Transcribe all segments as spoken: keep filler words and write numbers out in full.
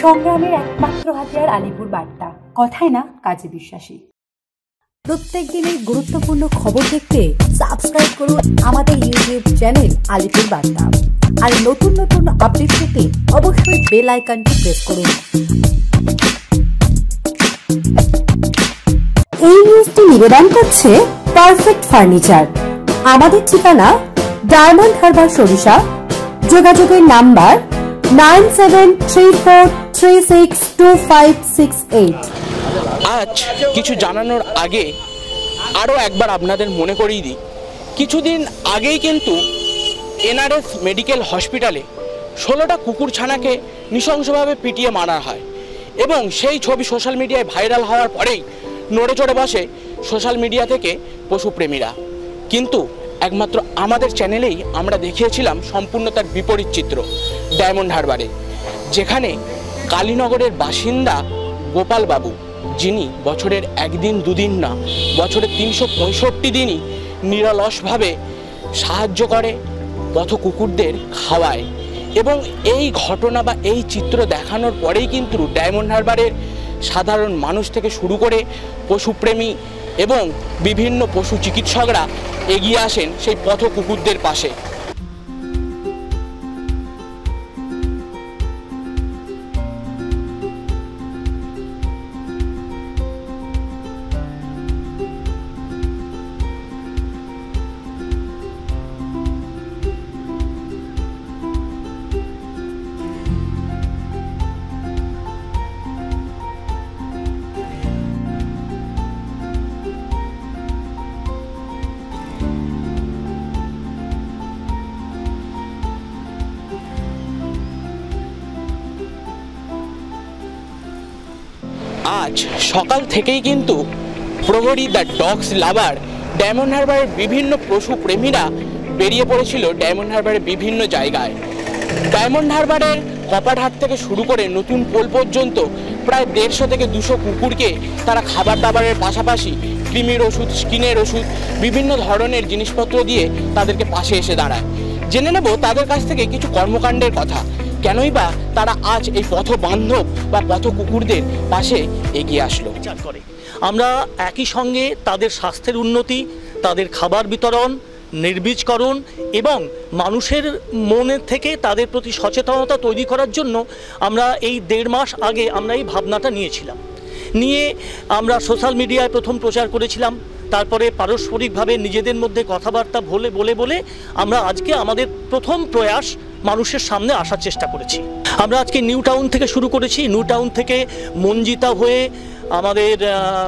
সংগ্রামের একমাত্র হাতিয়ার আলিপুর বার্তা, কথায় না কাজে বিশ্বাসী। প্রত্যেক দিনের গুরুত্বপূর্ণ খবর দেখতে সাবস্ক্রাইব করুন আমাদের ইউটিউব চ্যানেল আলিপুর বার্তা। আর নতুন নতুন আপডেট পেতে অবশ্যই বেল আইকনটি প্রেস করুন। এই নিউজটি নিবেদন করছে পারফেক্ট ফার্নিচার। আমাদের ঠিকানা ডায়মন্ড হারবার সরিষা। যোগাযোগের number nine seven three four three six two five six eight. আজ কিছু জানানোর আগে আরও একবার আপনাদের মনে করিয়ে দিই, কিছুদিন আগেই কিন্তু এনআরএস মেডিকেল হসপিটালে ষোলোটা কুকুরছানাকে নৃশংসভাবে পিটিয়ে মারা হয় এবং সেই ছবি সোশ্যাল মিডিয়ায় ভাইরাল হওয়ার পরেই নড়ে চড়ে বসে সোশ্যাল মিডিয়া থেকে পশুপ্রেমীরা। কিন্তু একমাত্র আমাদের চ্যানেলেই আমরা দেখিয়েছিলাম সম্পূর্ণ তার বিপরীত চিত্র। ডায়মন্ড হারবারে, যেখানে কালীনগরের বাসিন্দা গোপাল বাবু, যিনি বছরের একদিন দুদিন না বছরের তিনশো পঁয়ষট্টি দিনই নিরলসভাবে সাহায্য করে, পথ কুকুরদের খাওয়ায়। এবং এই ঘটনা বা এই চিত্র দেখানোর পরেই কিন্তু ডায়মন্ড হারবারের সাধারণ মানুষ থেকে শুরু করে পশুপ্রেমী এবং বিভিন্ন পশু চিকিৎসকরা এগিয়ে আসেন সেই পথ কুকুরদের পাশে। আজ সকাল থেকেই কিন্তু প্রহরী দ্য ডগস লাভার ডায়মন্ড হারবারের বিভিন্ন পশু প্রেমীরা বেরিয়ে পড়েছিল ডায়মন্ড হারবারের বিভিন্ন জায়গায়। ডায়মন্ড হারবারের কপারহাট থেকে শুরু করে নতুন পোল পর্যন্ত প্রায় দেড়শো থেকে দুশো কুকুরকে তারা খাবার দাবারের পাশাপাশি কৃমির ওষুধ, স্কিনের ওষুধ, বিভিন্ন ধরনের জিনিসপত্র দিয়ে তাদেরকে পাশে এসে দাঁড়ায়। জেনে নেব তাদের কাছ থেকে কিছু কর্মকাণ্ডের কথা, কেনই বা তারা আজ এই পথ বান্ধব বা পথ কুকুরদের পাশে এগিয়ে আসলো। করে আমরা একই সঙ্গে তাদের স্বাস্থ্যের উন্নতি, তাদের খাবার বিতরণ, নির্বীজকরণ এবং মানুষের মনের থেকে তাদের প্রতি সচেতনতা তৈরি করার জন্য আমরা এই দেড় মাস আগে আমরা এই ভাবনাটা নিয়েছিলাম। নিয়ে আমরা সোশ্যাল মিডিয়ায় প্রথম প্রচার করেছিলাম, তারপরে পারস্পরিকভাবে নিজেদের মধ্যে কথাবার্তা বলে বলে বলে আমরা আজকে আমাদের প্রথম প্রয়াস মানুষের সামনে আসার চেষ্টা করেছি। আমরা আজকে নিউ টাউন থেকে শুরু করেছি, নিউ টাউন থেকে মঞ্জিতা হয়ে আমাদের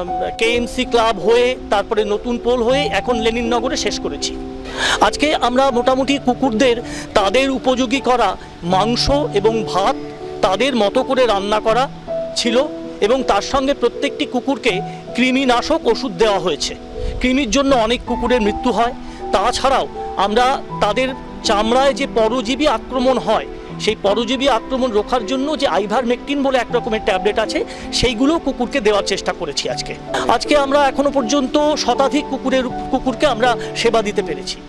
কেএমসি ক্লাব হয়ে তারপরে নতুন পোল হয়ে এখন লেনিননগরে শেষ করেছি। আজকে আমরা মোটামুটি কুকুরদের তাদের উপযোগী করা মাংস এবং ভাত তাদের মতো করে রান্না করা ছিল এবং তার সঙ্গে প্রত্যেকটি কুকুরকে কৃমিনাশক ওষুধ দেওয়া হয়েছে। কৃমির জন্য অনেক কুকুরের মৃত্যু হয়, তাছাড়াও আমরা তাদের চামড়ায় যে পরজীবী আক্রমণ হয় সেই পরজীবী আক্রমণ রোখার জন্য যে আইভারমেকটিন বলে এক রকমের ট্যাবলেট আছে সেইগুলো কুকুরকে দেওয়ার চেষ্টা করেছি। আজকে আজকে আমরা এখনো পর্যন্ত শতাধিক কুকুরের কুকুরকে আমরা সেবা দিতে পেরেছি।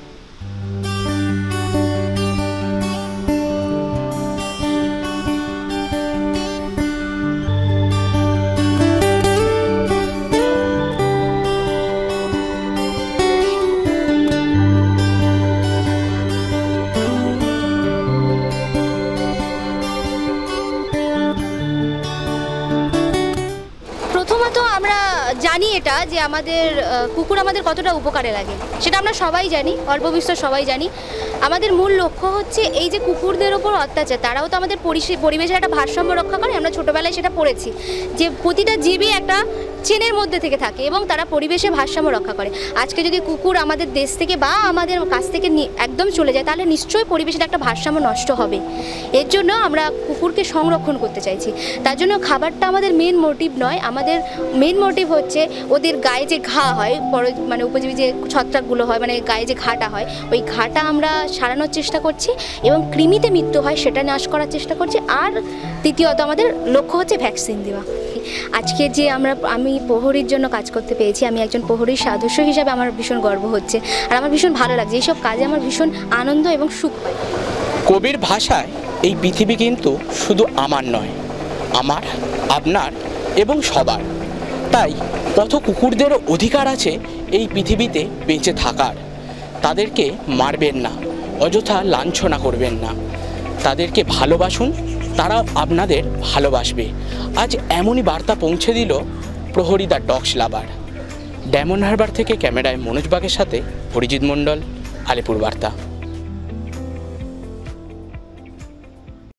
জানি এটা যে আমাদের কুকুর আমাদের কতটা উপকারে লাগে, সেটা আমরা সবাই জানি, অল্প বিস্তর সবাই জানি। আমাদের মূল লক্ষ্য হচ্ছে এই যে কুকুরদের ওপর অত্যাচার, তারাও তো আমাদের পরিবেশের একটা ভারসাম্য রক্ষা করে। আমরা ছোটোবেলায় সেটা পড়েছি যে প্রতিটা জীবই একটা চেনের মধ্যে থেকে থাকে এবং তারা পরিবেশে ভারসাম্য রক্ষা করে। আজকে যদি কুকুর আমাদের দেশ থেকে বা আমাদের কাছ থেকে একদম চলে যায় তাহলে নিশ্চয়ই পরিবেশের একটা ভারসাম্য নষ্ট হবে। এর জন্য আমরা কুকুরকে সংরক্ষণ করতে চাইছি। তার জন্য খাবারটা আমাদের মেন মোটিভ নয়, আমাদের মেন মোটিভ হচ্ছে ওদের গায়ে যে ঘা হয়, মানে উপজীবী যে ছত্রাকগুলো হয়, মানে গায়ে যে ঘাটা হয়, ওই ঘাটা আমরা সারানোর চেষ্টা করছি এবং কৃমিতে মৃত্যু হয় সেটা নাশ করার চেষ্টা করছি। আর তৃতীয়ত আমাদের লক্ষ্য হচ্ছে ভ্যাকসিন দেওয়া। আজকে যে আমরা আমি প্রহরীর জন্য কাজ করতে পেরেছি, আমি একজন প্রহরীর সদস্য হিসাবে আমার ভীষণ গর্ব হচ্ছে আর আমার ভীষণ ভালো লাগছে। এইসব কাজে আমার ভীষণ আনন্দ এবং সুখ পাই। কবির ভাষায় এই পৃথিবী কিন্তু শুধু আমার নয়, আমার, আপনার এবং সবার। তাই পথ কুকুরদেরও অধিকার আছে এই পৃথিবীতে বেঁচে থাকার। তাদেরকে মারবেন না, অযথা লাঞ্ছনা করবেন না, তাদেরকে ভালোবাসুন, তারাও আপনাদের ভালোবাসবে। আজ এমনই বার্তা পৌঁছে দিল Prahari the dogs lover. Diamond Harbour থেকে ক্যামেরায় মনোজ বাগের সাথে অরিজিৎ মণ্ডল, আলিপুর বার্তা।